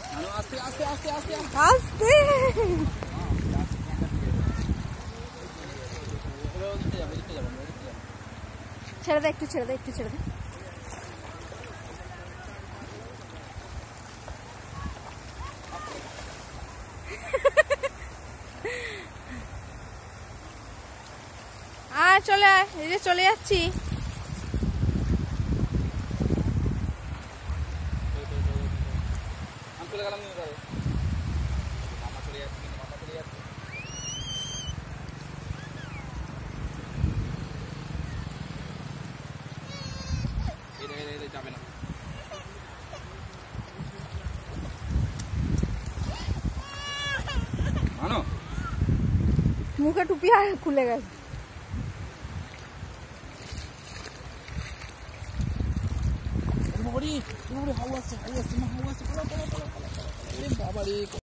আস্তে আস্তে আস্তে আস্তে আস্তে ছেড়ে দে, একটু ছেড়ে দে, একটু ছেড়ে দে। চলে আয়, এই যে চলে যাচ্ছি। চলে গেলাম মামা চলে যাচ্ছে, মামা চলে যাচ্ছে। যাবে না মানো, মুখে টুপি আর খুলে গেছে। বাবারি হাওয়া আসছে, হাওয়া আসছে, হাওয়া আসছে, বাবা রে।